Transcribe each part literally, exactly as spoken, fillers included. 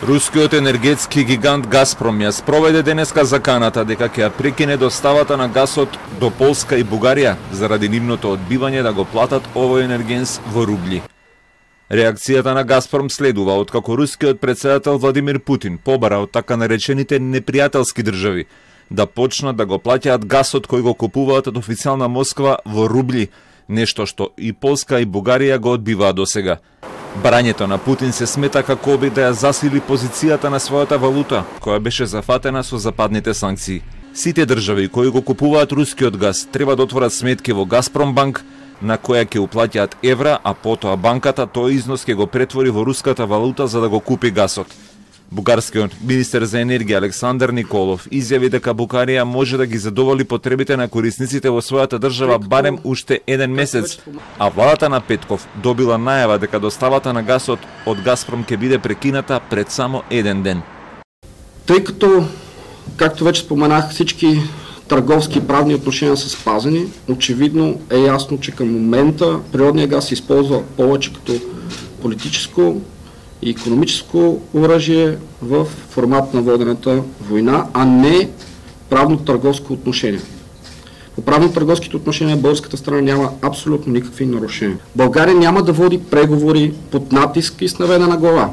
Рускиот енергетски гигант Газпром ја спроведе денеска заканата дека ќе ја прекине доставата на гасот до Полска и Бугарија заради нивното одбивање да го платат овој енергенс во рубли. Реакцијата на Газпром следува откако рускиот претседател Владимир Путин побара од така наречените непријателски држави да почнат да го плаќаат гасот кој го купуваат од официјална Москва во рубли, нешто што и Полска и Бугарија го одбиваат досега. Барањето на Путин се смета како обид да ја засили позицијата на својата валута, која беше зафатена со западните санкции. Сите држави кои го купуваат рускиот газ треба да отворат сметки во Газпромбанк, на која ќе уплаќаат евра, а потоа банката тој износ ќе го претвори во руската валута за да го купи гасот. Бугарскиот министер за енергија Александар Николов изјави дека Бугарија може да ги задоволи потребите на корисниците во својата држава барем уште еден месец, а владата на Петков добила најава дека доставата на гасот од Газпром ќе биде прекината пред само еден ден. Тъй като, както вече споменах, всички търговски и правни отношения са спазени, очевидно е ясно, че към момента природният газ се използва повече като политическо и икономическо оръжие в формат на водената война, а не правно-търговско отношение. По правно-търговските отношения българската страна няма абсолютно никакви нарушения. България няма да води преговори под натиск и с наведена глава.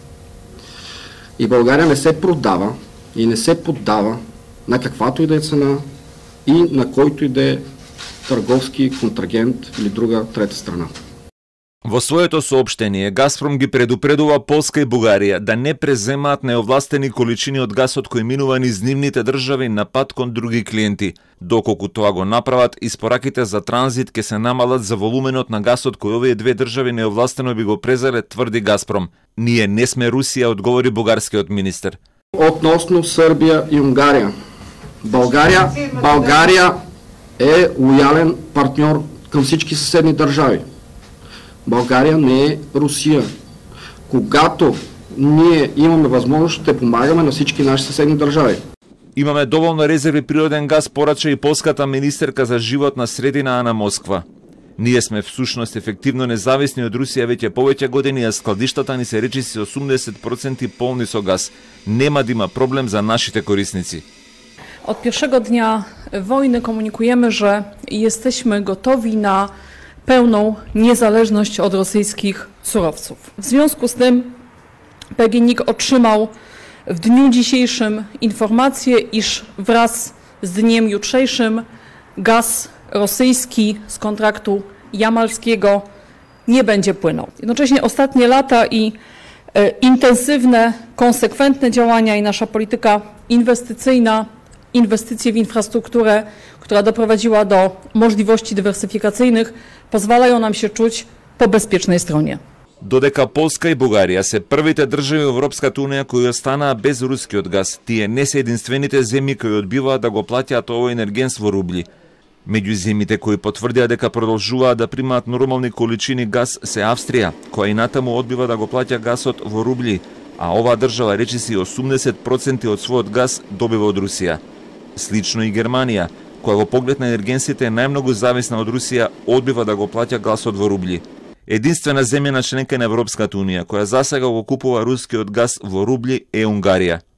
И България не се продава и не се поддава на каквато и да е цена и на който и да е търговски контрагент или друга трета страна. Во своето соопштение, Газпром ги предупредува Полска и Бугарија да не преземаат неовластени количини од гасот кој минува низ нивните држави на пат кон други клиенти. Доколку тоа го направат, испораките за транзит ќе се намалат за волуменот на гасот кој овие две држави неовластено би го презеле, тврди Газпром. Ние не сме Русија, одговори бугарскиот министер. Относно Сърбия и Унгария. България, България е лоялен партньор към всички съседни държави. България не е Русия. Когато ние имаме възможност, ще помагаме на всички наши съседни държави. Имаме доволно резерви природен газ, порача и полската министерка за животна средина Ана Москва. Ние сме всушност ефективно независни од Русија веќе повеќе години, а складиштата ни се речиси осумдесет проценти полни со газ. Нема да има проблем za нашите korisnicy. Od pierwszego dnia wojny komunikujemy, że jesteśmy gotowi na pełną niezależność od rosyjskich surowców. W związku z tym P G N I K otrzymał w dniu dzisiejszym informację, iż wraz z dniem jutrzejszym gaz rosyjski z kontraktu jamalskiego nie będzie płynął. Jednocześnie ostatnie lata i e, intensywne, konsekwentne działania i nasza polityka inwestycyjna, inwestycje w infrastrukturę, która doprowadziła do możliwości dywersyfikacyjnych, pozwalają nam się czuć po bezpiecznej stronie. Додека Полска и Бугарија се првите држави во Европската унија кои останаа без рускиот газ, тие не се единствените земји кои одбиваат да го плаќаат овој енергенс во рубли. Меѓу земјите кои потврдија дека продолжуваат да примаат нормални количини газ се Австрија, која и натаму одбива да го плаќа гасот во рубли, а оваа држава речиси осумдесет проценти од својот газ добива од Русија. Слично и Германија, која во поглед на енергенсите е најмногу зависна од Русија, одбива да го плаќа гасот во рубли. Единствена земја на членка на Европската унија која засега го купува рускиот газ во рубли е Унгарија.